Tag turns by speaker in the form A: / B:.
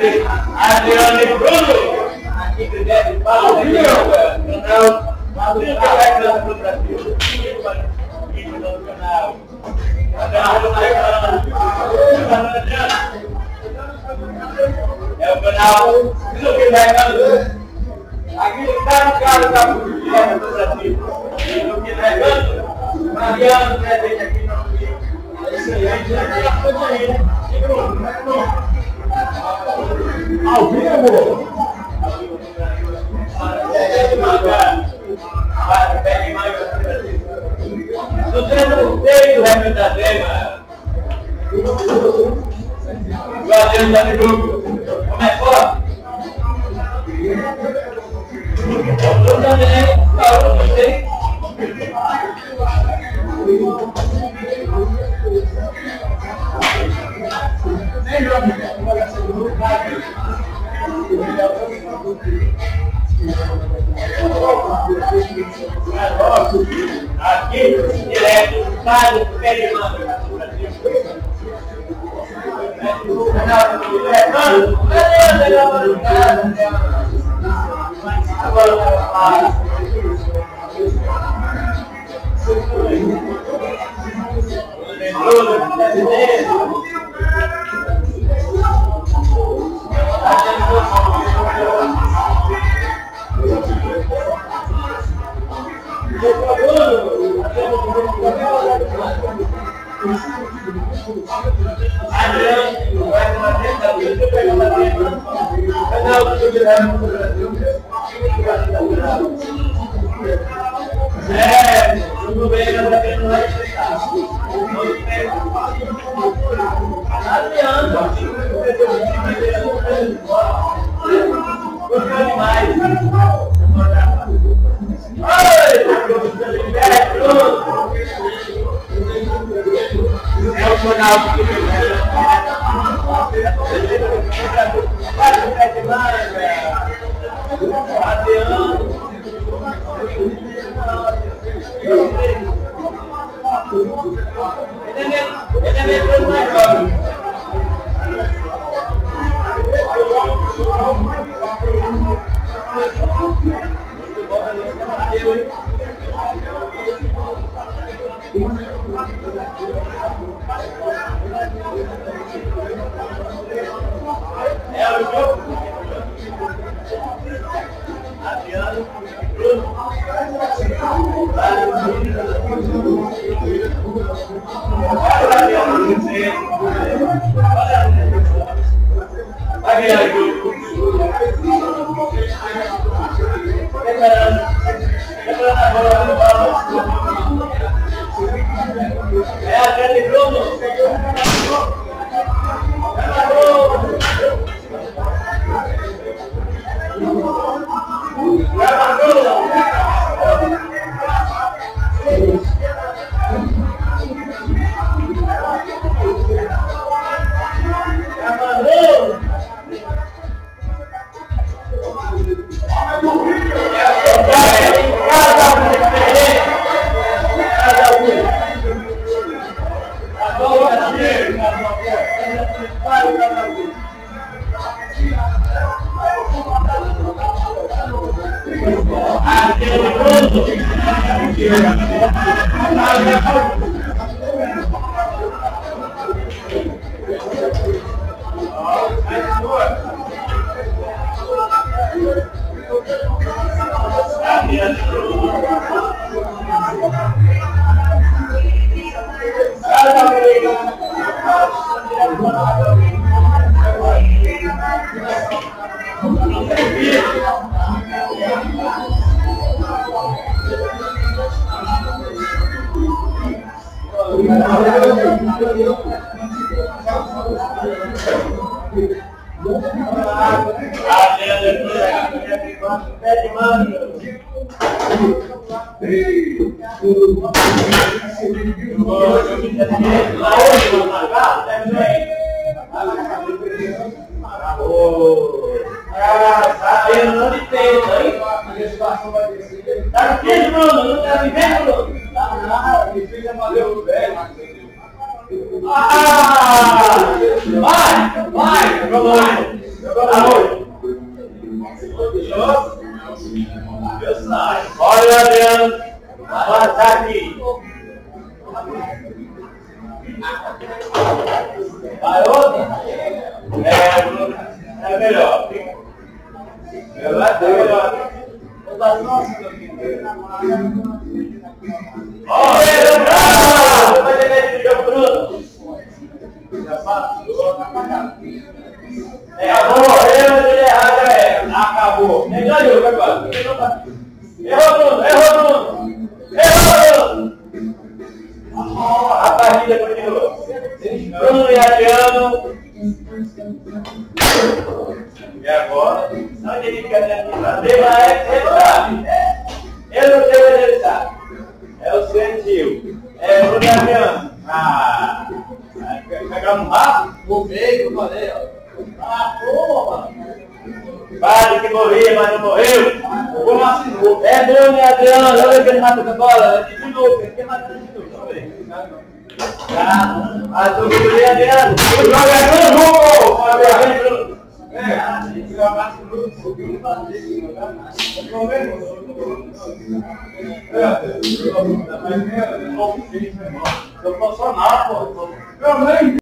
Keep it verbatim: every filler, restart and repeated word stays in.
A: Adriano e Bruno, aqui presente para o canal Sinuca Recanto do Brasil. Aqui no nosso canal. É o canal Sinuquinhadf. Aqui está no carro da polícia do Brasil. Sinuquinhadf. Adriano presente aqui no vídeo. Excelente.
B: Ao vivo!
A: Sucesso no peito, Recanto da Emas. O Adriano da grupo. Como é forte? Eu também, falou você. Aqui, direto, para o pé de manga do Brasil. O canal do Recanto. Agora vai falar. Adriano vai uma tentativa de pegar uma tentativa. Canal do Divulgarção do Brasil. É, tudo bem, mas a gente não vai aceitar. Adriano, gostou demais. É o canal do É o jogo. Adriano, Bruno. É a grande Bruno. Tá aqui, Bruno? Não tá vivendo, Bruno? Tá nada, me fez valeu, velho. Ah! Vai, vai, vai. Boa noite. Olha, Adriano. Passa aqui. Vai outra? É, é melhor. É melhor. Olha, vai ter que jogo Bruno. É, acabou. Ele errado é. Acabou. Nem ganhou, agora. Errou, Bruno. Errou, Bruno. Errou, Bruno. A partida continua. Bruno e Adriano. E agora? Não tem que fazer, mas ele sabe. Eu não sei, mas ele sabe. É o sentiu. É Bruno e Adriano. Ah! Pegamos rápido? O meio, eu falei, ó. Ah, porra! Vale que morria, mas não morreu. Como assim? É Bruno e Adriano. Olha que ele mata com a bola. É de Sinuca. Quem mata de Sinuca? Vamos ver. Ah, mas o Bruno e Adriano. O jogo é Bruno! Pode ver, Bruno. É, a gente vai mais pro Bruno. Porque não vai fazer. Não vai ver? É, eu posso falar, pô. Eu nem